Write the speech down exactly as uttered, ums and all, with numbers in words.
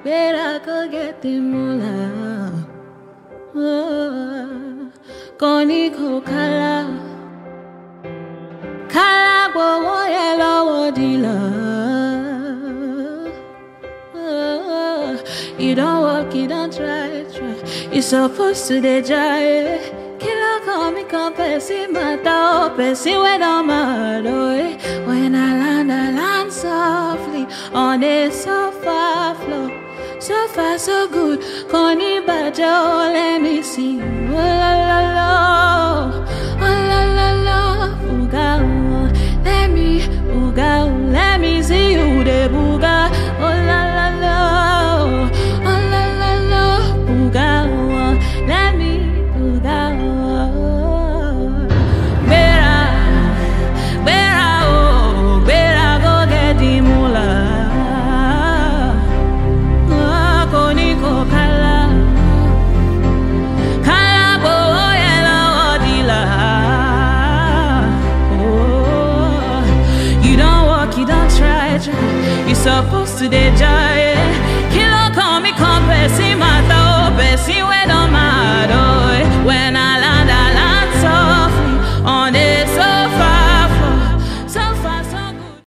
better go get the moolah. Oh, Koni ko kala, kala bo wo yellow wo dealer. Oh, you don't walk, you don't try, try. You supposed to dey try. Killer call me come person matter, person when I'm mad. When I land, I land softly on a sofa floor. So far, so good. Connie Badger, let me see. Oh la la la, oh la la la, booga. Let me booga, let me see you the booga. Oh la la la, oh la la la, booga. Let me booga. Better, better, oh, better go get the moolah. You supposed to dey joy. Kilo call me come person matter, person when